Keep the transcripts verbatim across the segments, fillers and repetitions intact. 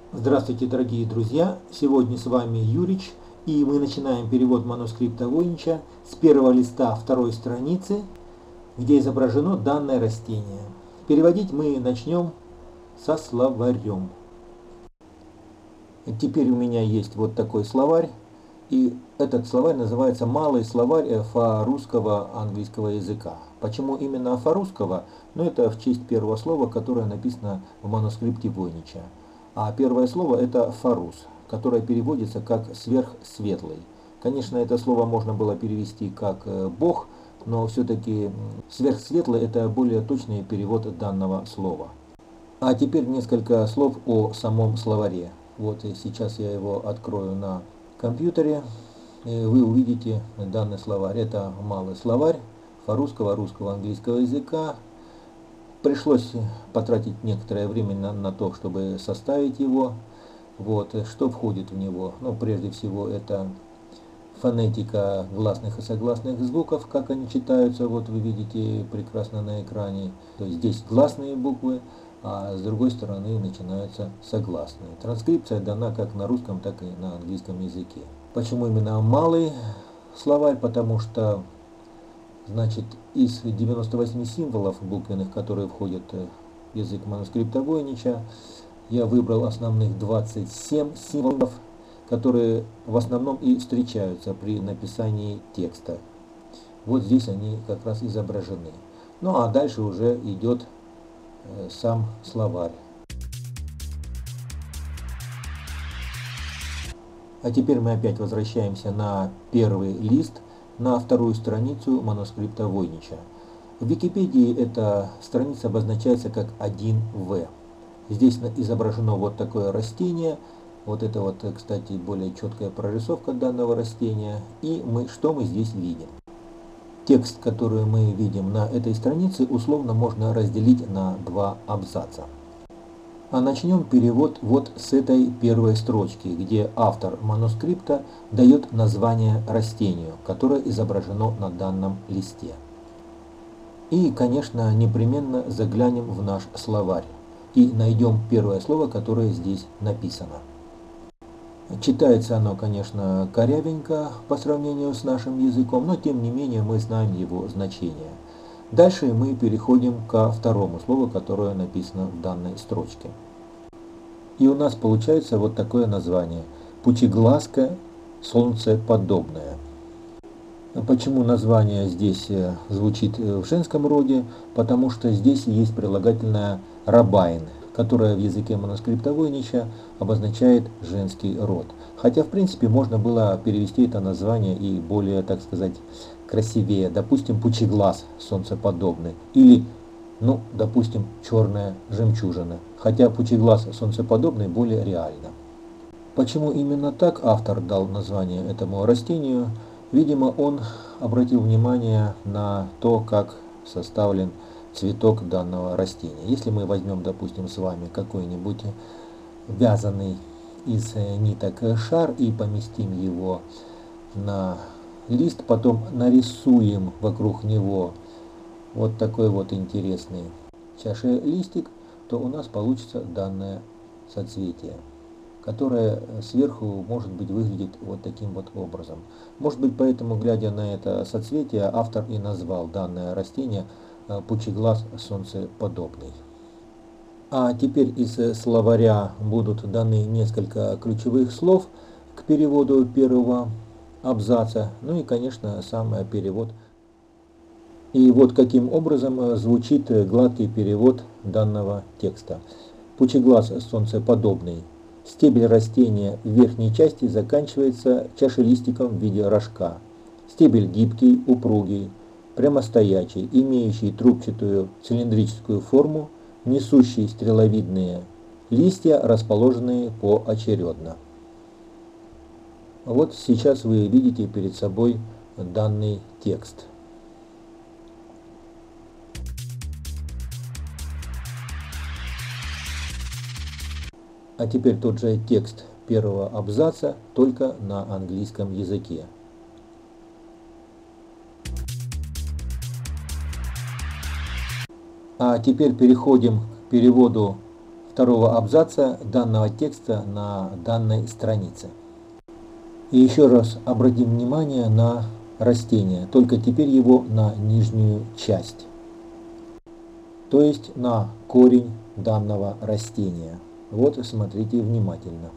Здравствуйте, дорогие друзья! Сегодня с вами Юрич, и мы начинаем перевод манускрипта Войнича с первого листа второй страницы, где изображено данное растение. Переводить мы начнем со словарем. Теперь у меня есть вот такой словарь, и этот словарь называется «Малый словарь фарусского английского языка». Почему именно фарусского? Ну, это в честь первого слова, которое написано в манускрипте Войнича. А первое слово это фарус, которое переводится как сверхсветлый. Конечно, это слово можно было перевести как Бог, но все-таки сверхсветлый это более точный перевод данного слова. А теперь несколько слов о самом словаре. Вот сейчас я его открою на компьютере. И вы увидите данный словарь. Это малый словарь фарусского, русского, английского языка. Пришлось потратить некоторое время на, на то, чтобы составить его. Вот, что входит в него? Ну, прежде всего, это фонетика гласных и согласных звуков, как они читаются. Вот вы видите прекрасно на экране. То есть здесь гласные буквы, а с другой стороны начинаются согласные. Транскрипция дана как на русском, так и на английском языке. Почему именно малый словарь? Потому что Значит, из девяноста восьми символов буквенных, которые входят в язык манускрипта Войнича, я выбрал основных двадцать семь символов, которые в основном и встречаются при написании текста. Вот здесь они как раз изображены. Ну а дальше уже идет э, сам словарь. А теперь мы опять возвращаемся на первый лист, на вторую страницу манускрипта Войнича. В Википедии эта страница обозначается как один вэ. Здесь изображено вот такое растение. Вот это вот, кстати, более четкая прорисовка данного растения. И мы, что мы здесь видим? Текст, который мы видим на этой странице, условно можно разделить на два абзаца. А начнем перевод вот с этой первой строчки, где автор манускрипта дает название растению, которое изображено на данном листе. И, конечно, непременно заглянем в наш словарь и найдем первое слово, которое здесь написано. Читается оно, конечно, корявенько по сравнению с нашим языком, но тем не менее мы знаем его значение. Дальше мы переходим ко второму слову, которое написано в данной строчке. И у нас получается вот такое название – пучеглазка солнцеподобная. Почему название здесь звучит в женском роде? Потому что здесь есть прилагательное «рабайн», которое в языке манускрипта Войнича обозначает женский род. Хотя, в принципе, можно было перевести это название и более, так сказать, красивее. Допустим, пучеглаз солнцеподобный. Или, ну, допустим, черная жемчужина. Хотя пучеглаз солнцеподобный более реально. Почему именно так автор дал название этому растению? Видимо, он обратил внимание на то, как составлен цветок данного растения. Если мы возьмем, допустим, с вами какой-нибудь вязаный из ниток шар и поместим его на лист, потом нарисуем вокруг него вот такой вот интересный чашелистик, то у нас получится данное соцветие, которое сверху, может быть, выглядит вот таким вот образом. Может быть, поэтому, глядя на это соцветие, автор и назвал данное растение пучеглаз солнцеподобный. А теперь из словаря будут даны несколько ключевых слов к переводу первого абзаца, ну и, конечно, сам перевод. И вот каким образом звучит гладкий перевод данного текста. Пучеглаз солнцеподобный. Стебель растения в верхней части заканчивается чашелистиком в виде рожка. Стебель гибкий, упругий, прямостоячий, имеющий трубчатую цилиндрическую форму, несущий стреловидные листья, расположенные поочередно. Вот сейчас вы видите перед собой данный текст. А теперь тот же текст первого абзаца, только на английском языке. А теперь переходим к переводу второго абзаца данного текста на данной странице. И еще раз обратим внимание на растение, только теперь его на нижнюю часть, то есть на корень данного растения. Вот смотрите внимательно.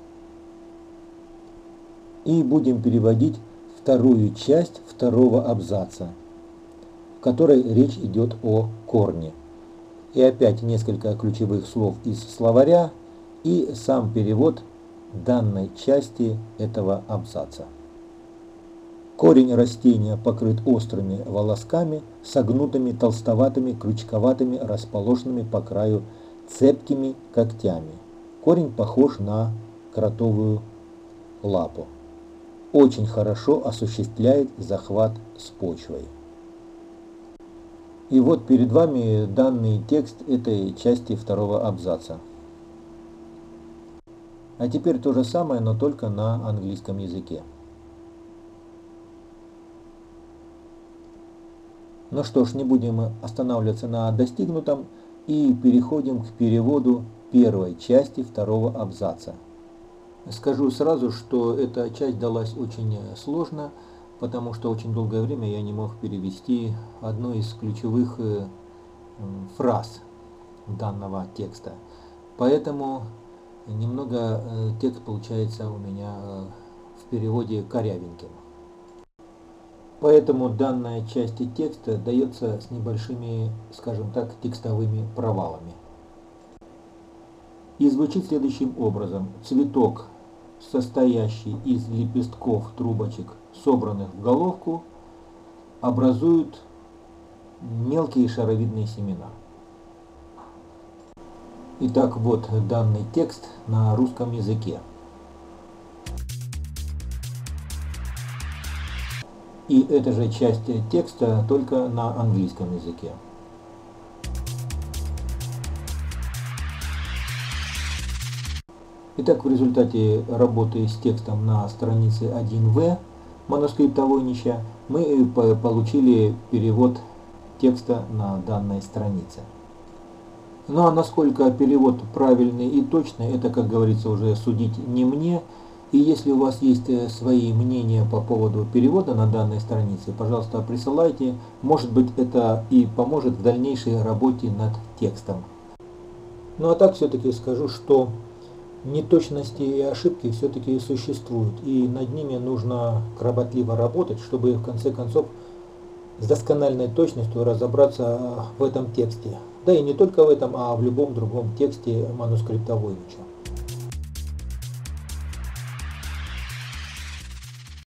И будем переводить вторую часть второго абзаца, в которой речь идет о корне. И опять несколько ключевых слов из словаря и сам перевод данной части этого абзаца. Корень растения покрыт острыми волосками, согнутыми, толстоватыми, крючковатыми, расположенными по краю цепкими когтями. Корень похож на кротовую лапу. Очень хорошо осуществляет захват с почвой. И вот перед вами данный текст этой части второго абзаца. А теперь то же самое, но только на английском языке. Ну что ж, не будем останавливаться на достигнутом и переходим к переводу первой части второго абзаца. Скажу сразу, что эта часть далась очень сложно, потому что очень долгое время я не мог перевести одну из ключевых фраз данного текста. Поэтому немного текст получается у меня в переводе корявеньким. Поэтому данная часть текста дается с небольшими, скажем так, текстовыми провалами. И звучит следующим образом. Цветок, состоящий из лепестков трубочек, собранных в головку, образуют мелкие шаровидные семена. Итак, вот данный текст на русском языке. И эта же часть текста только на английском языке. Итак, в результате работы с текстом на странице один вэ манускрипта Войнича мы получили перевод текста на данной странице. Ну а насколько перевод правильный и точный, это, как говорится, уже судить не мне. И если у вас есть свои мнения по поводу перевода на данной странице, пожалуйста, присылайте. Может быть, это и поможет в дальнейшей работе над текстом. Ну а так все-таки скажу, что неточности и ошибки все-таки существуют. И над ними нужно кропотливо работать, чтобы в конце концов с доскональной точностью разобраться в этом тексте. Да и не только в этом, а в любом другом тексте манускрипта Войнича.